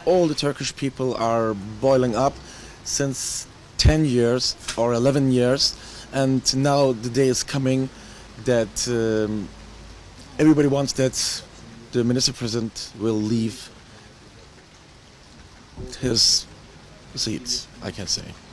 all the Turkish people are boiling up since 10 years or 11 years, and now the day is coming that everybody wants that the minister president will leave his seat, I can say.